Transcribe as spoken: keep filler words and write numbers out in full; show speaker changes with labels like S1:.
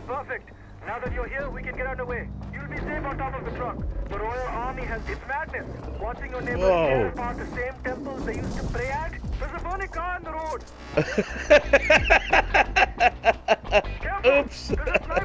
S1: Perfect. Now that you're here, we can get underway. You'll be safe on top of the truck. The Royal Army has... It's madness. Watching your neighbors tear apart the same temples they used to pray at. There's a burning car on the road. Careful.
S2: Oops.
S1: There's a